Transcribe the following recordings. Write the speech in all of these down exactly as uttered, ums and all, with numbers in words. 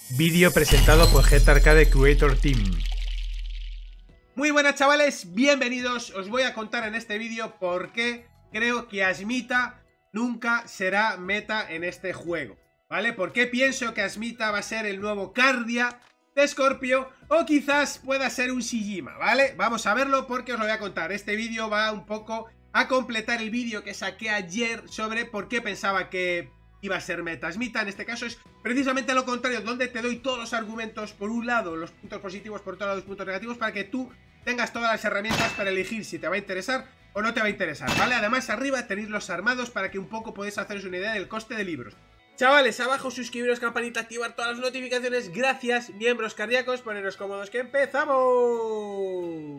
Vídeo presentado por Jet Arcade Creator Team. Muy buenas chavales, bienvenidos. Os voy a contar en este vídeo por qué creo que Asmita nunca será meta en este juego, ¿vale? Por qué pienso que Asmita va a ser el nuevo Cardia de Scorpio o quizás pueda ser un Shijima, ¿vale? Vamos a verlo porque os lo voy a contar. Este vídeo va un poco a completar el vídeo que saqué ayer sobre por qué pensaba que iba a ser meta Asmita. En este caso es precisamente lo contrario, donde te doy todos los argumentos, por un lado los puntos positivos, por otro lado los puntos negativos, para que tú tengas todas las herramientas para elegir si te va a interesar o no te va a interesar, ¿vale? Además arriba tenéis los armados para que un poco podáis haceros una idea del coste de libros. Chavales, abajo suscribiros, campanita, activar todas las notificaciones. Gracias, miembros cardíacos, poneros cómodos que empezamos.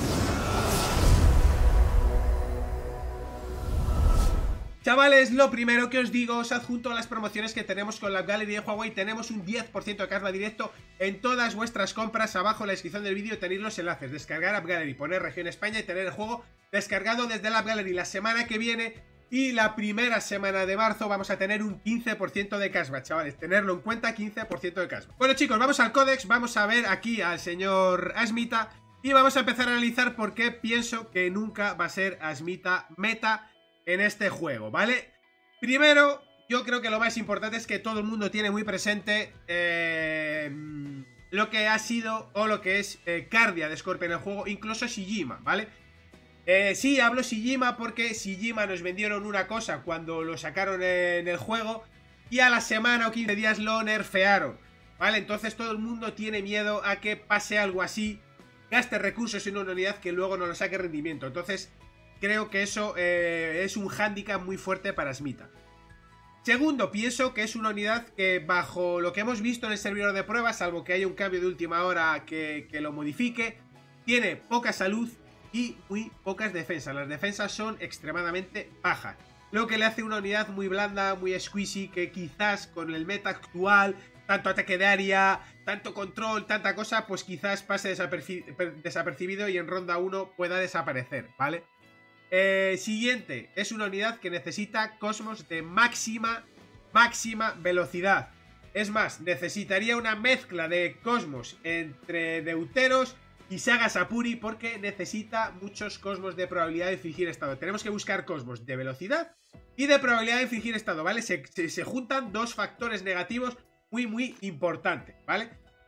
Chavales, lo primero que os digo, os adjunto a las promociones que tenemos con la App Gallery de Huawei. Tenemos un diez por ciento de carga directo en todas vuestras compras. Abajo en la descripción del vídeo tenéis los enlaces. Descargar App Gallery, poner región España y tener el juego descargado desde la App Gallery. La semana que viene y la primera semana de marzo vamos a tener un quince por ciento de cashback, chavales. Tenerlo en cuenta, quince por ciento de cashback. Bueno chicos, vamos al códex, vamos a ver aquí al señor Asmita y vamos a empezar a analizar por qué pienso que nunca va a ser Asmita meta en este juego, ¿vale? Primero, yo creo que lo más importante es que todo el mundo tiene muy presente eh, lo que ha sido o lo que es eh, Cardia de Scorpio en el juego, incluso Shijima, ¿vale? Eh, sí, hablo Shijima porque Shijima nos vendieron una cosa cuando lo sacaron en el juego y a la semana o quince días lo nerfearon, ¿vale? Entonces todo el mundo tiene miedo a que pase algo así, gaste recursos en una unidad que luego no lo saque rendimiento. Entonces creo que eso eh, es un hándicap muy fuerte para Asmita. Segundo, pienso que es una unidad que bajo lo que hemos visto en el servidor de pruebas, salvo que haya un cambio de última hora que, que lo modifique, tiene poca salud y muy pocas defensas. Las defensas son extremadamente bajas, lo que le hace una unidad muy blanda, muy squishy, que quizás con el meta actual, tanto ataque de área, tanto control, tanta cosa, pues quizás pase desaperci desapercibido y en ronda uno pueda desaparecer, ¿vale? Eh, siguiente, es una unidad que necesita cosmos de máxima, máxima velocidad. Es más, necesitaría una mezcla de cosmos entre deuteros y sagas Apuri porque necesita muchos cosmos de probabilidad de infligir estado. Tenemos que buscar cosmos de velocidad y de probabilidad de infligir estado, ¿vale? Se, se, se juntan dos factores negativos muy, muy importantes, ¿vale?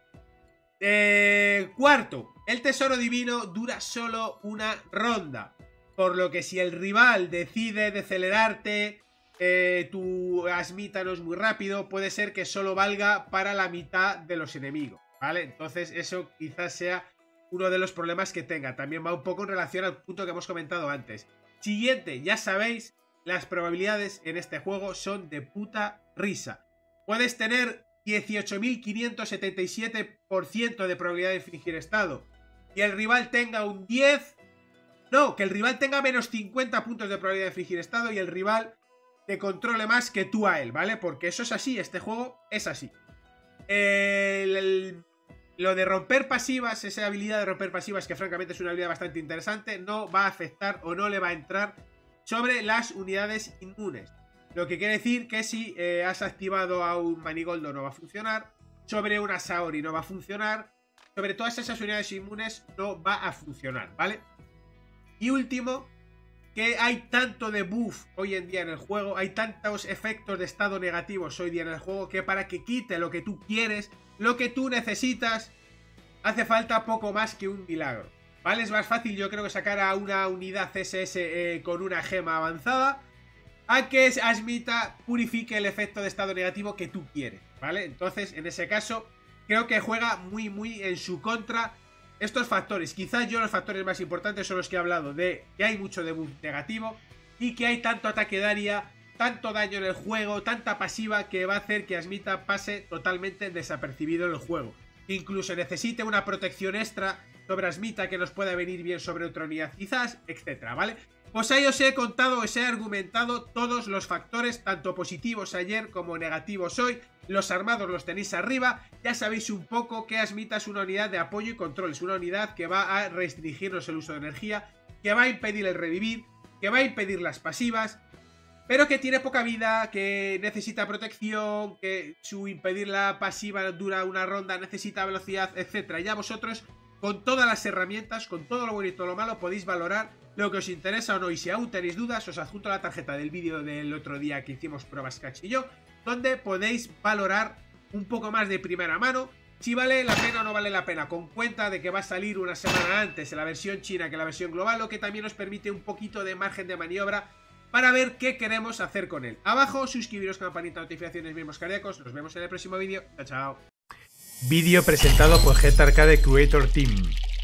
Eh, cuarto, el tesoro divino dura solo una ronda. Por lo que si el rival decide decelerarte, eh, tu Asmita no es muy rápido, puede ser que solo valga para la mitad de los enemigos, ¿vale? Entonces eso quizás sea uno de los problemas que tenga. También va un poco en relación al punto que hemos comentado antes. Siguiente, ya sabéis, las probabilidades en este juego son de puta risa. Puedes tener dieciocho mil quinientos setenta y siete por ciento de probabilidad de infligir estado y el rival tenga un diez... No, que el rival tenga menos cincuenta puntos de probabilidad de infligir estado y el rival te controle más que tú a él, ¿vale? Porque eso es así, este juego es así. El, el, lo de romper pasivas, esa habilidad de romper pasivas, que francamente es una habilidad bastante interesante, no va a afectar o no le va a entrar sobre las unidades inmunes. Lo que quiere decir que si eh, has activado a un Manigoldo no va a funcionar, sobre una Saori no va a funcionar, sobre todas esas unidades inmunes no va a funcionar, ¿vale? Y último, que hay tanto de buff hoy en día en el juego, hay tantos efectos de estado negativos hoy día en el juego, que para que quite lo que tú quieres, lo que tú necesitas, hace falta poco más que un milagro, ¿vale? Es más fácil, yo creo, que sacar a una unidad C S S eh, con una gema avanzada a que Asmita purifique el efecto de estado negativo que tú quieres, ¿vale? Entonces, en ese caso, creo que juega muy, muy en su contra estos factores. Quizás yo los factores más importantes son los que he hablado, de que hay mucho debuff negativo y que hay tanto ataque de área, tanto daño en el juego, tanta pasiva, que va a hacer que Asmita pase totalmente desapercibido en el juego. Incluso necesite una protección extra sobre Asmita que nos pueda venir bien sobre otra unidad quizás, etcétera, ¿vale? Pues ahí os he contado, os he argumentado todos los factores, tanto positivos ayer como negativos hoy. Los armados los tenéis arriba. Ya sabéis un poco que Asmita es una unidad de apoyo y control. Es una unidad que va a restringirnos el uso de energía, que va a impedir el revivir, que va a impedir las pasivas, pero que tiene poca vida, que necesita protección, que su impedir la pasiva dura una ronda, necesita velocidad, etcétera. Ya vosotros, con todas las herramientas, con todo lo bueno y todo lo malo, podéis valorar lo que os interesa o no. Y si aún tenéis dudas, os adjunto la tarjeta del vídeo del otro día que hicimos pruebas Cax y yo, donde podéis valorar un poco más de primera mano si vale la pena o no vale la pena, con cuenta de que va a salir una semana antes en la versión china que la versión global, lo que también os permite un poquito de margen de maniobra para ver qué queremos hacer con él. Abajo, suscribiros, campanita, notificaciones, mismos cardíacos. Nos vemos en el próximo vídeo. Chao, chao. Vídeo presentado por Jet Arcade Creator Team.